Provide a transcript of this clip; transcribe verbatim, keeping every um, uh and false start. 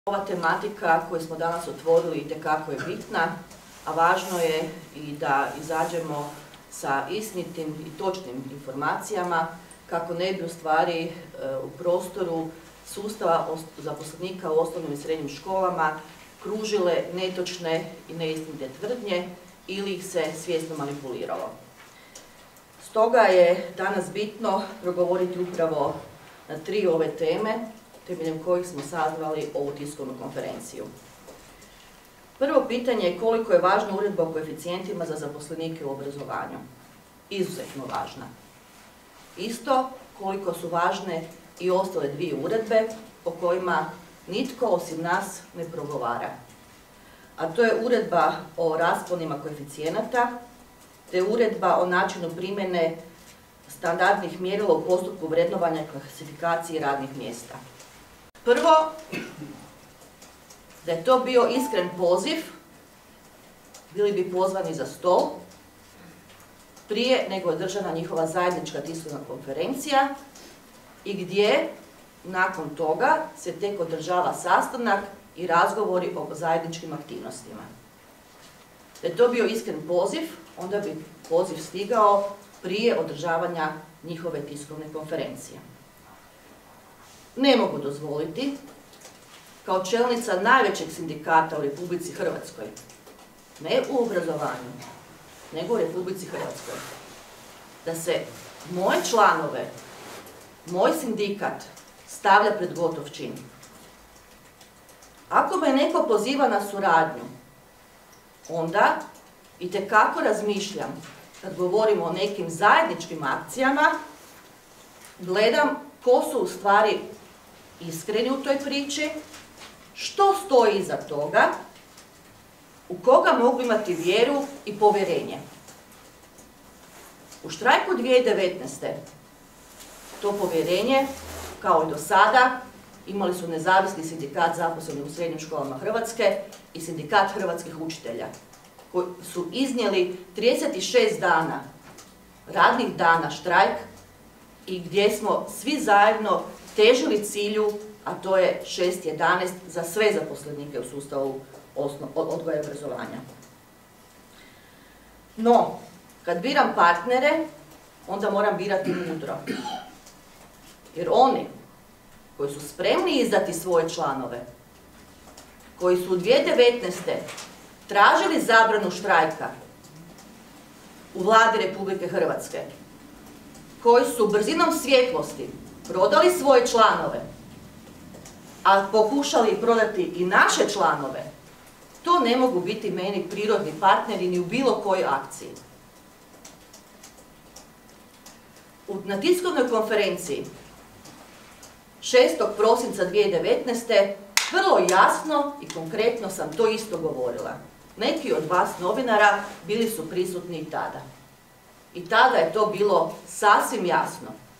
Ova tematika koju smo danas otvorili itekako je bitna, a važno je i da izađemo sa istinitim i točnim informacijama kako ne bi u stvari u prostoru sustava zaposlenika u osnovnim i srednjim školama kružile netočne i neistinite tvrdnje ili ih se svjesno manipuliralo. Stoga je danas bitno progovoriti upravo na tri ove teme, temeljem kojih smo sazvali ovu tiskovnu konferenciju. Prvo pitanje je koliko je važna uredba o koeficijentima za zaposlenike u obrazovanju. Izuzetno važna. Isto koliko su važne i ostale dvije uredbe o kojima nitko osim nas ne progovara. A to je uredba o rasponima koeficijenata, te uredba o načinu primjene standardnih mjerila u postupku vrednovanja i klasifikacije radnih mjesta. Prvo, da je to bio iskren poziv, bili bi pozvani za stol, prije nego je održana njihova zajednička tiskovna konferencija i gdje nakon toga se tek održava sastanak i razgovori o zajedničkim aktivnostima. Da je to bio iskren poziv, onda bi poziv stigao prije održavanja njihove tiskovne konferencije. Ne mogu dozvoliti, kao čelnica najvećeg sindikata u Republici Hrvatskoj, ne u obrazovanju, nego u Republici Hrvatskoj, da se moje članove, moj sindikat stavlja pred gotov čin. Ako me neko poziva na suradnju, onda itekako razmišljam, kad govorimo o nekim zajedničkim akcijama, gledam ko su u stvari iskreni u toj priči, što stoji iza toga, u koga mogu imati vjeru i povjerenje. U štrajku dvije tisuće devetnaeste. to povjerenje, kao i do sada, imali su Nezavisni sindikat zaposlenih u srednjim školama Hrvatske i Sindikat hrvatskih učitelja, koji su iznijeli trideset šest dana, radnih dana štrajk i gdje smo svi zajedno težili cilju, a to je šest jedanaest za sve zaposlenike u sustavu odgoja i obrazovanja. No, kad biram partnere, onda moram birati mudro. Jer oni koji su spremni izdati svoje članove, koji su u dvije tisuće devetnaeste. tražili zabranu štrajka u Vladi Republike Hrvatske, koji su brzinom svjetlosti prodali svoje članove, a pokušali prodati i naše članove, to ne mogu biti meni prirodni partneri ni u bilo kojoj akciji. Na tiskovnoj konferenciji šestog prosinca dvije tisuće devetnaeste. vrlo jasno i konkretno sam to isto govorila. Neki od vas novinara bili su prisutni i tada. I tada je to bilo sasvim jasno.